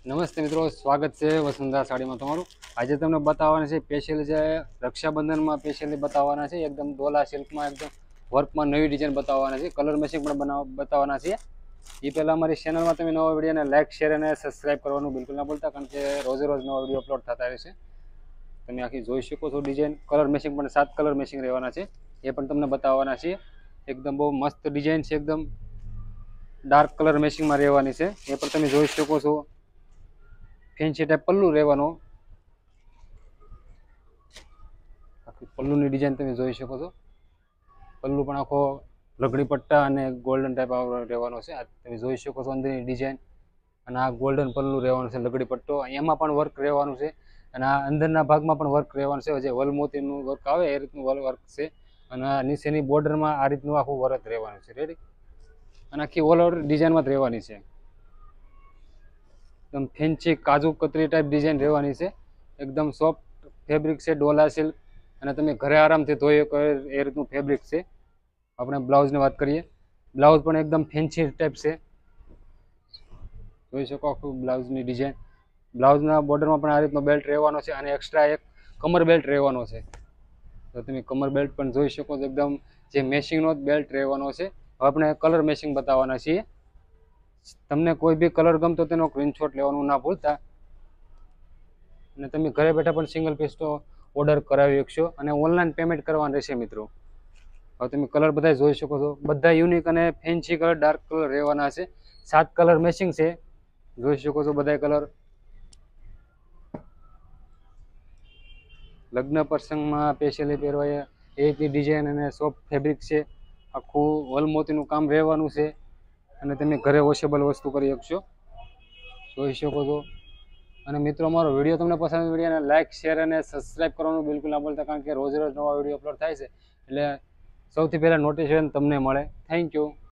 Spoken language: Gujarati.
નમસ્તે મિત્રો, સ્વાગત છે વસુંધરા સાડીમાં તમારું। આજે તમને બતાવવાના છે સ્પેશિયલી જે રક્ષાબંધનમાં સ્પેશિયલી બતાવવાના છે એકદમ ડોલા સિલ્કમાં એકદમ વર્કમાં નવી ડિઝાઇન બતાવવાના છે, કલર મેચિંગ પણ બતાવવાના છે। એ પહેલાં અમારી ચેનલમાં તમે નવા વિડીયોને લાઇક શેર અને સબસ્ક્રાઈબ કરવાનું બિલકુલ ના ભૂલતા, કારણ કે રોજે રોજ નવા વિડીયો અપલોડ થતા રહેશે। તમે આખી જોઈ શકો છો ડિઝાઇન, કલર મેચિંગ પણ 7 કલર મેચિંગ રહેવાના છે, એ પણ તમને બતાવવાના છે। એકદમ બહુ મસ્ત ડિઝાઇન છે, એકદમ ડાર્ક કલર મેચિંગમાં રહેવાની છે, એ પણ તમે જોઈ શકો છો। ફેન્સી ટાઈપ પલ્લુ રહેવાનો, આખી પલ્લુની ડિઝાઇન તમે જોઈ શકો છો। પલ્લુ પણ આખો લગડી પટ્ટા અને ગોલ્ડન ટાઈપ રહેવાનો છે, આ તમે જોઈ શકો છો અંદરની ડિઝાઇન। અને આ ગોલ્ડન પલ્લુ રહેવાનું છે, લગડી પટ્ટો, એમાં પણ વર્ક રહેવાનું છે, અને આ અંદરના ભાગમાં પણ વર્ક રહેવાનું છે, જે વલમોતીનું વર્ક આવે એ રીતનું વર્ક છે। અને આ નીચેની બોર્ડરમાં આ રીતનું આખું વર્ક રહેવાનું છે, રેડી। અને આખી ઓલ ઓવર ડિઝાઇનમાં જ રહેવાની છે, એકદમ fancy kaju katli type design રહેવાની છે, એકદમ સોફ્ટ ફેબ્રિક છે, ડોલા સિલ્ક, અને તમે ઘરે આરામથી ધોઈ શકો એ રીતનું ફેબ્રિક છે। આપણે બ્લાઉઝની વાત કરીએ, બ્લાઉઝ પણ એકદમ ફેન્સી ટાઈપ છે, જોઈ શકો આખું બ્લાઉઝની ડિઝાઇન। બ્લાઉઝના બોર્ડરમાં પણ આ રીતનો બેલ્ટ રહેવાનો છે, અને એક્સ્ટ્રા એક કમર બેલ્ટ રહેવાનો છે, તો તમે કમર બેલ્ટ પણ જોઈ શકો છો, એકદમ જે મેચિંગનો બેલ્ટ રહેવાનો છે। હવે આપણે કલર મેચિંગ બતાવવાના છીએ। તમને કોઈ બી કલર ગમતો તેનો સ્ક્રીનશોટ લેવાનું ના ભૂલતા, અને તમે ઘરે બેઠા પણ સિંગલ પીસ તો ઓર્ડર કરાવી શકશો, અને ઓનલાઈન પેમેન્ટ કરવાનું રહેશે મિત્રો। હવે તમે કલર બધા જોઈ શકો છો, બધા યુનિક અને ફેન્સી કલર ડાર્ક કલર રહેવાના છે, 7 કલર મેચિંગ છે, જોઈ શકો છો બધા કલર। લગ્ન પ્રસંગમાં સ્પેશિયલી પહેરવાય એ રીતની ડિઝાઇન અને સોફ્ટ ફેબ્રિક છે, આખું વલમોતીનું કામ રહેવાનું છે, અને તમે ઘરે વોશેબલ વસ્તુ કરી શકશો, જોઈ શકો છો। અને મિત્રો, અમારો વિડીયો તમને પસંદ વિડીયોને લાઇક શેર અને સબસ્ક્રાઈબ કરવાનું બિલકુલ ના ભૂલતા, કારણ કે રોજ રોજ નવા વિડીયો અપલોડ થાય છે, એટલે સૌથી પહેલાં નોટિફિકેશન તમને મળે। Thank you.